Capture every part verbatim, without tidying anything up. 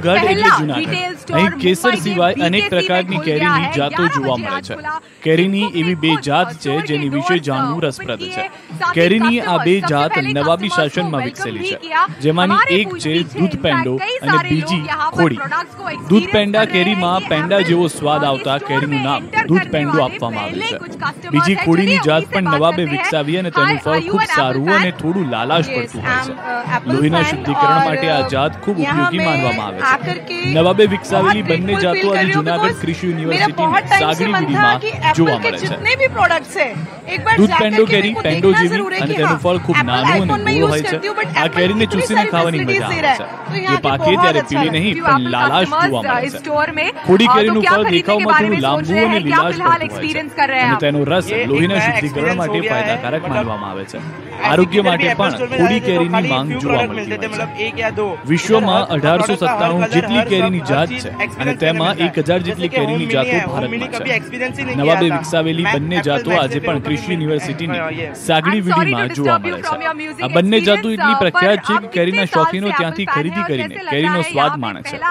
ગઢ એટલે જૂનાગઢ। અહીં કેસર સિવાય અનેક પ્રકારની કેરીની જાતો જોવા મળે છે। કેરીની એવી બે જાત છે જેની વિશે જાણવું રસપ્રદ છે। કેરીની આ બે જાત નવાબી શાસનમાં વિકસેલી છે, જેમાંની એક છે દૂધ પેંડો અને બીજી ખોડી। દૂધ પેંડા કેરીમાં પેંડા જેવો સ્વાદ આવતા કેરીનું નામ દૂધ પેંડો આપવામાં આવ્યું છે। બીજી ખોડીની જાત પણ નવાબે વિકસાવી અને તેનું ફળ ખૂબ સારું અને થોડું લાલાશ પડતું હોય છે। લોહીના શુદ્ધિકરણ માટે આ જાત ખૂબ ઉપયોગી માનવામાં આવે છે। નવાબે વિકસાવેલી બંને જાતો આજે જૂનાગઢ કૃષિ યુનિવર્સિટીની સાગરી વીડીમાં જોવા મળે છે। દૂધ પેંડો કેરી પેંડો જેવી અને તેનું ફળ ખૂબ નાનું અને ગોળ હોય છે। આ કેરીને ચૂસીને ખાવાની મજા આવે છે। જે પાકે ત્યારે પીળી નહીં પણ લાલાશ જોવા મળે છે। ખોડી કેરીનું ફળ દેખાવમાં થોડું લાંબુ અને લીલાશ પડતું હોય છે અને તેનો રસ લોહીના શુદ્ધિકરણ માટે ફાયદાકારક માનવામાં આવે છે। આરોગ્ય માટે પણ ખોડી કેરીની માંગ જોવા મળતી હોય છે। વિશ્વમાં અઢારસો સત્તાણું જેટલી કેરીની જાત છે અને તેમાં એક હજાર જેટલી કેરીની જાતો ભારતમાં છે। નવાબે વિકસાવેલી બંને જાતો આજે પણ કૃષિ યુનિવર્સિટીની સાગરી વીડીમાં જોવા મળે છે। આ બંને જાતો એટલી પ્રખ્યાત છે કે કેરીના શોખીનો ત્યાંથી ખરીદી કરીને કેરીનો સ્વાદ માણે છે।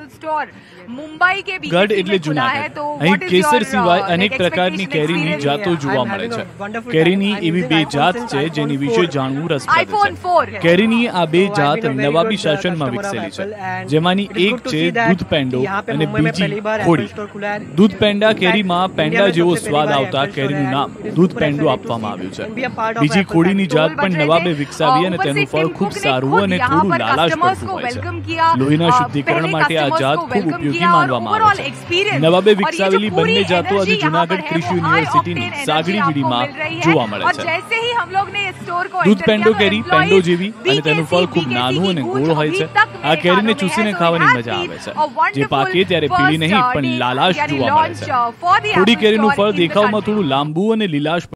ગઢ એટલે જૂનાગઢ। અહીં કેસર સિવાય અનેક પ્રકારની કેરીની જાતો જોવા મળે છે। કેરીની એવી બે જાત છે જેની વિશે જાણવું રસપ્રદ છે। કેરીની આ બે જાત નવાબી શાસનમાં વિકસેલી છે, જેમાંની એક છે દૂધ પેંડો અને બીજી ખોડી। દૂધ પેંડા કેરીમાં પેંડા જેવો સ્વાદ આવતા કેરીનું નામ દૂધ પેંડો આપવામાં આવ્યું છે। બીજી ખોડીની જાત પણ નવાબે વિકસાવી અને તેનું ફળ ખૂબ સારું અને થોડું લાલાશ પડતું હોય છે। લોહીના શુદ્ધિકરણ માટે આ જાત ખૂબ ઉપયોગી માનવામાં આવે છે। નવાબે વિકસાવેલી બંને જાતો આજે જૂનાગઢ કૃષિ યુનિવર્સિટીની સાગરી વીડીમાં જોવા મળે છે। દૂધ પેંડો કેરી પેંડો જેવી અને તેનું ફળ ખૂબ નાનું અને ગોળ હોય છે। આ કેરીને ચૂસીને ખાવાની મજા આવે છે। જે પાકે ત્યારે પીળી નહીં પણ લાલાશ જોવા મળે છે। ખોડી કેરીનું ફળ દેખાવમાં થોડું લાંબુ અને લીલાશ